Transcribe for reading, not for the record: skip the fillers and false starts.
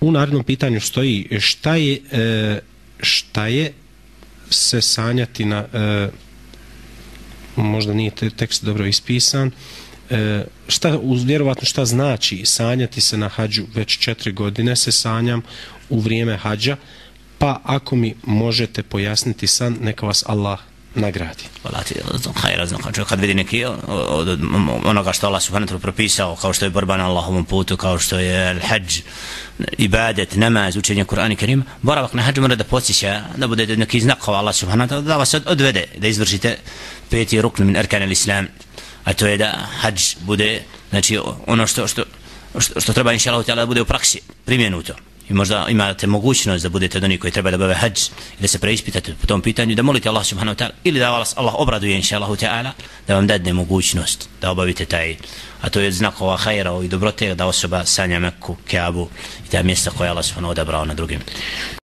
U narednom pitanju stoji šta je se sanjati na možda nije tekst dobro ispisan, vjerovatno šta znači sanjati se na hađu. Već 4 godine se sanjam u vrijeme hađa, pa ako mi možete pojasniti san, neka vas Allah nagradi. Kad vidi neki od onoga što Allah subhanahu wa ta'ala propisao, kao što je borba na Allahovom putu, kao što je hađ, ibadet, namaz, učenje Kur'ana Kerima, boravak na hađu mora da podsjeća, da bude neki znak kao Allah subhanahu wa ta'ala, da vas odvede, da izvršite 5. rukn min arkan al-islam, a to je da hađ bude, znači ono što treba inša Allah da bude u praksi primjenuto. I možda imate mogućnost da budete od onih koji treba da bave hađ i da se preispitate po tom pitanju, da molite Allah subhanahu wa ta'ala ili da vas Allah obraduje inša Allahu ta'ala, da vam dadne mogućnost da obavite taj, a to je znakova hajra i dobrote da osoba sanja Mekku, Kaabu i ta mjesta koja Allah subhanahu odabrao na drugim.